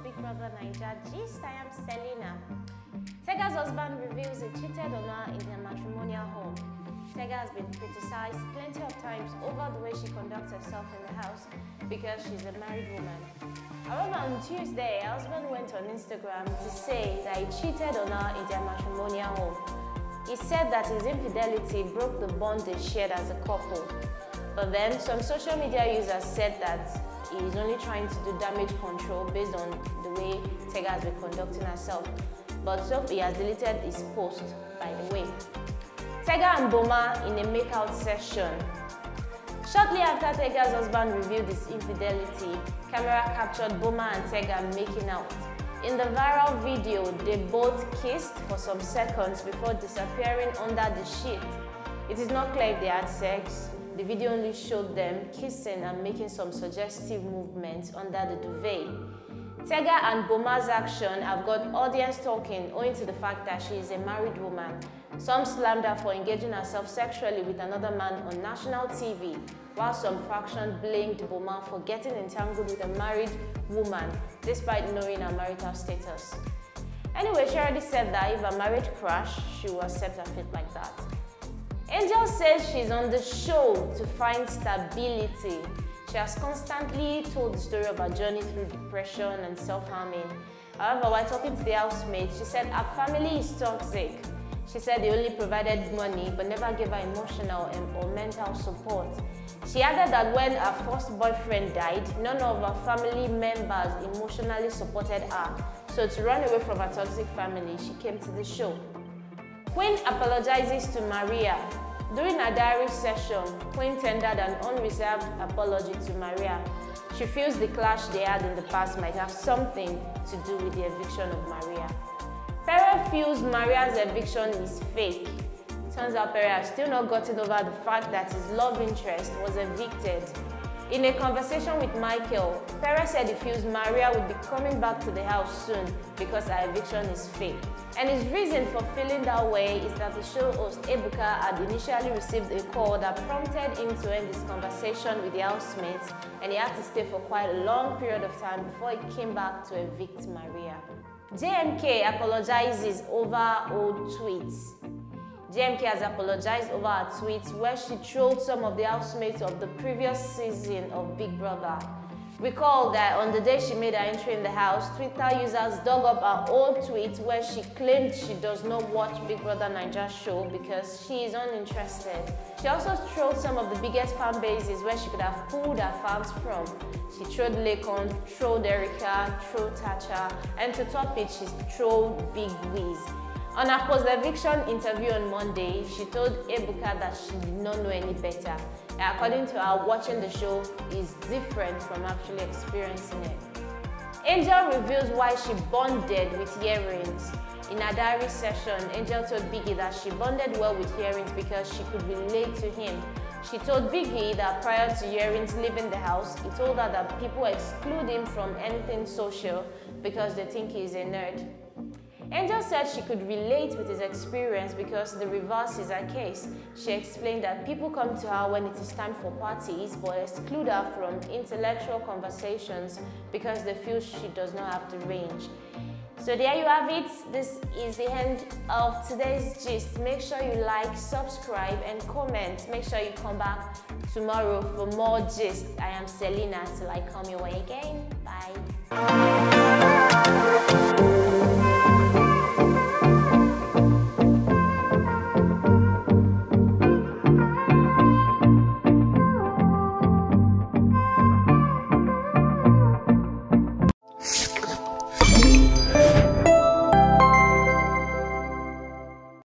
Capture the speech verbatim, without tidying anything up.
Big Brother Naija Gist. I am Selena. Tega's husband reveals he cheated on her in their matrimonial home. Tega has been criticized plenty of times over the way she conducts herself in the house because she's a married woman. However, on Tuesday, her husband went on Instagram to say that he cheated on her in their matrimonial home. He said that his infidelity broke the bond they shared as a couple. But then, some social media users said that he is only trying to do damage control based on the way Tega has been conducting herself. But so he has deleted his post, by the way. Tega and Boma in a make-out session. Shortly after Tega's husband revealed his infidelity, camera captured Boma and Tega making out. In the viral video, they both kissed for some seconds before disappearing under the sheet. It is not clear if they had sex. The video only showed them kissing and making some suggestive movements under the duvet. Tega and Boma's action have got audience talking owing to the fact that she is a married woman. Some slammed her for engaging herself sexually with another man on national T V, while some faction blamed Boma for getting entangled with a married woman despite knowing her marital status. Anyway, she already said that if her marriage crashed, she will accept her fate like that. Angel says she's on the show to find stability. She has constantly told the story of her journey through depression and self-harming. However, while talking to the housemate, she said her family is toxic. She said they only provided money but never gave her emotional or mental support. She added that when her first boyfriend died, none of her family members emotionally supported her. So to run away from her toxic family, she came to the show. Queen apologizes to Maria. During her diary session, Queen tendered an unreserved apology to Maria. She feels the clash they had in the past might have something to do with the eviction of Maria. Perez feels Maria's eviction is fake. Turns out Perez has still not gotten over the fact that his love interest was evicted. In a conversation with Michael, Perez said he feels Maria will be coming back to the house soon because her eviction is fake. And his reason for feeling that way is that the show host Ebuka had initially received a call that prompted him to end his conversation with the housemates, and he had to stay for quite a long period of time before he came back to evict Maria. J M K apologizes over old tweets. J M K has apologized over her tweets where she trolled some of the housemates of the previous season of Big Brother. Recall that on the day she made her entry in the house, Twitter users dug up her old tweets where she claimed she does not watch Big Brother Naija show because she is uninterested. She also trolled some of the biggest fan bases where she could have pulled her fans from. She trolled Lekon, trolled Erica, trolled Tacha, and to top it, she trolled Big Wiz. On her post-eviction interview on Monday, she told Ebuka that she did not know any better. And according to her, watching the show is different from actually experiencing it. Angel reveals why she bonded with earrings. In her diary session, Angel told Biggie that she bonded well with earrings because she could relate to him. She told Biggie that prior to earrings leaving the house, he told her that people exclude him from anything social because they think he is a nerd. Angel said she could relate with his experience because the reverse is her case. She explained that people come to her when it is time for parties but exclude her from intellectual conversations because they feel she does not have the range. So there you have it. This is the end of today's gist. Make sure you like, subscribe and comment. Make sure you come back tomorrow for more gist. I am Selena till I come your way again. Bye. You